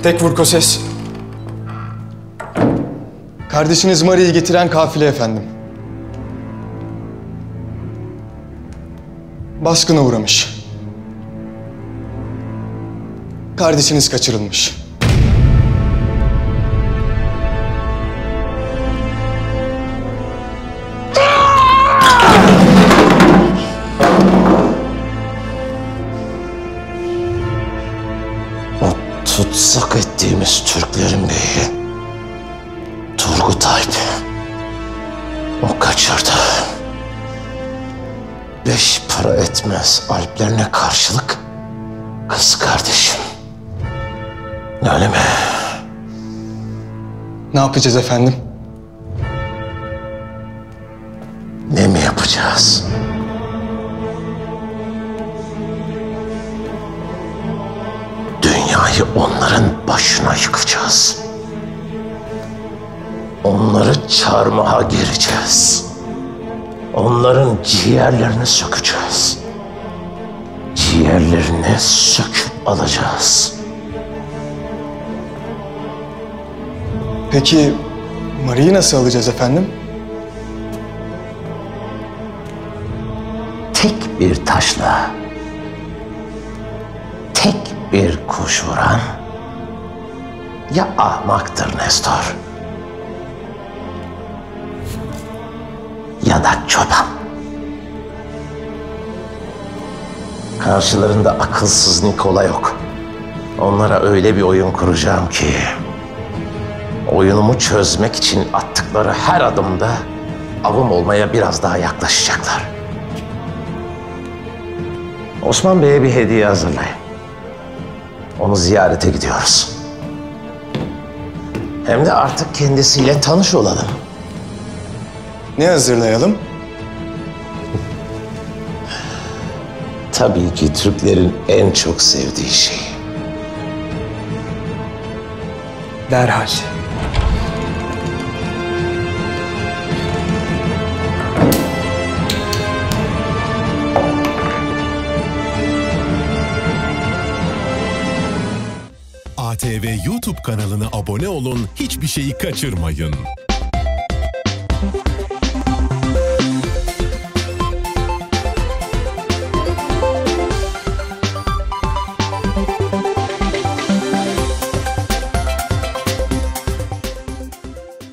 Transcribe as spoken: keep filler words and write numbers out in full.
Tek vur Koses. Kardeşiniz Mari'yi getiren kafile efendim. Baskına uğramış. Kardeşiniz kaçırılmış. O tutsak ettiğimiz Türklerin beyi Turgut Alp. O kaçırdı. Beş para etmez Alplerine karşılık kız kardeşim. Öyle mi? Ne yapacağız efendim? Ne mi yapacağız? Dünyayı onların başına yıkacağız. Onları çarmıha gereceğiz. Onların ciğerlerini sökeceğiz. Ciğerlerini söküp alacağız. Peki Mari'yi nasıl alacağız efendim? Tek bir taşla, tek bir kuş vuran ya ahmaktır Nestor, ya da çoban. Karşılarında akılsız Nikola yok. Onlara öyle bir oyun kuracağım ki oyunumu çözmek için attıkları her adımda avım olmaya biraz daha yaklaşacaklar. Osman Bey'e bir hediye hazırlayın. Onu ziyarete gidiyoruz. Hem de artık kendisiyle tanış olalım. Ne hazırlayalım? Tabii ki Türklerin en çok sevdiği şey. Derhal. A T V YouTube kanalına abone olun, hiçbir şeyi kaçırmayın.